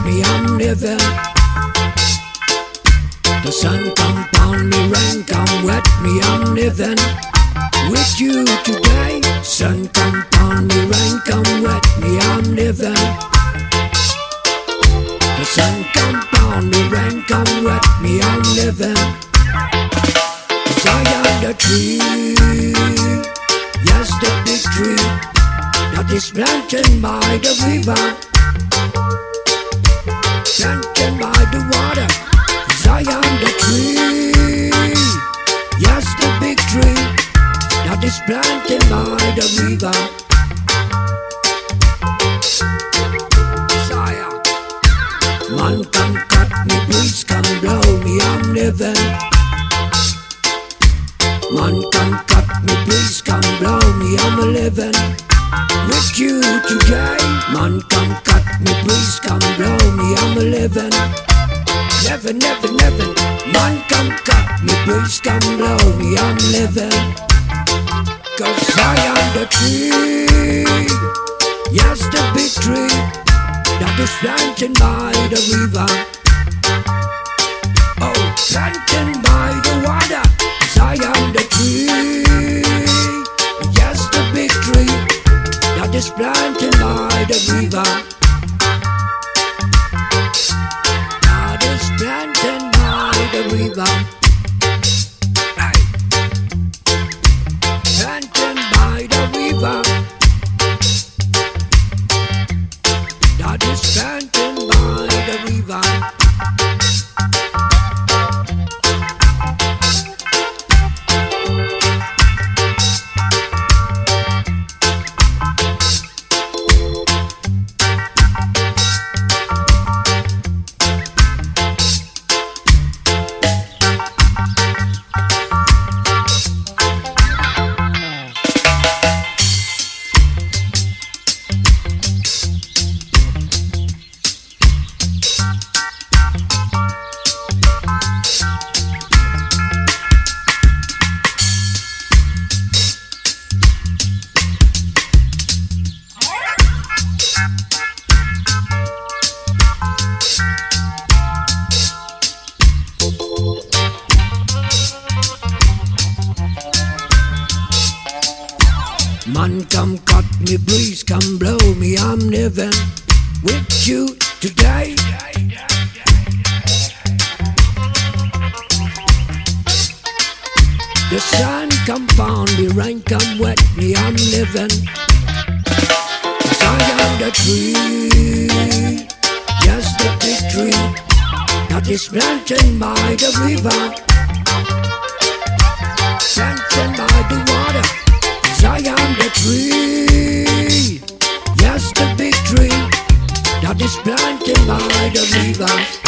me, I'm living. The sun come on me, rain come wet me, I'm living. With you today, sun come on me, rain come wet me, I'm living. The sun come on me, rain come wet me, I'm living. 'Cause I am the tree, yes, the big tree that is planted by the river, planted by the water. 'Cause I am the tree, yes, the big tree that is planted by the river. Sire, man come cut me, breeze come blow me, I'm living. Man come cut me, breeze come blow me, I'm a living. With you today, man come cut me, breeze come blow me, I'm a living. Never, never, never, man come cut me, breeze come blow me, I'm living. 'Cause I am the tree, yes, the big tree that is planted by the river. Oh, planted by the water. 'Cause I am the tree, yes, the big tree that is planted by the river. That is planted by the river. Hey. Planted by the river. That is planted by the river. Man come cut me, breeze come blow me, I'm living. With you today. The sun come pound me, rain come wet me, I'm living. 'Cause I am the tree, yes, the big tree that is planted by the river, planted by the water. 'Cause I am the tree, yes, the big tree that is planted by the river.